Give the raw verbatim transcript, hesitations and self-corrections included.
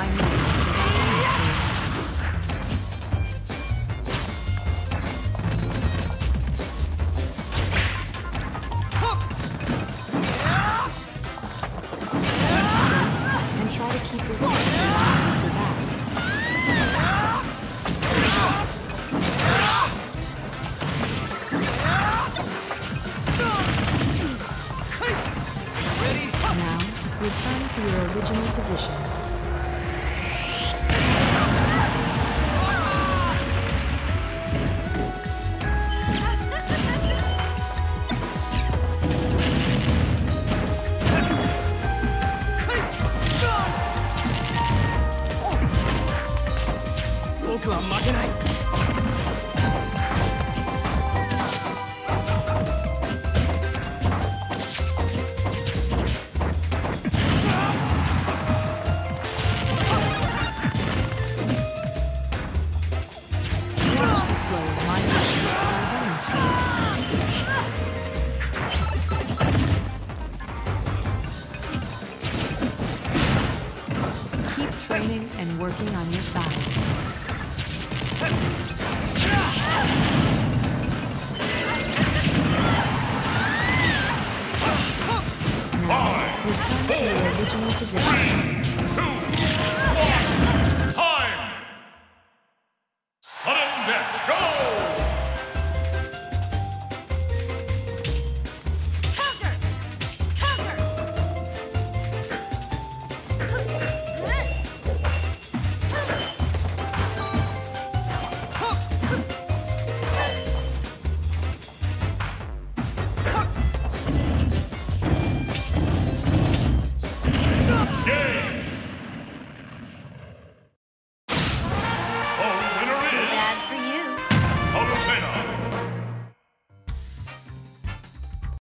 my movements as I demonstrate. And try to keep the walls in line with the back. Now, return to your original position. And working on your sides. Now, return to your original position.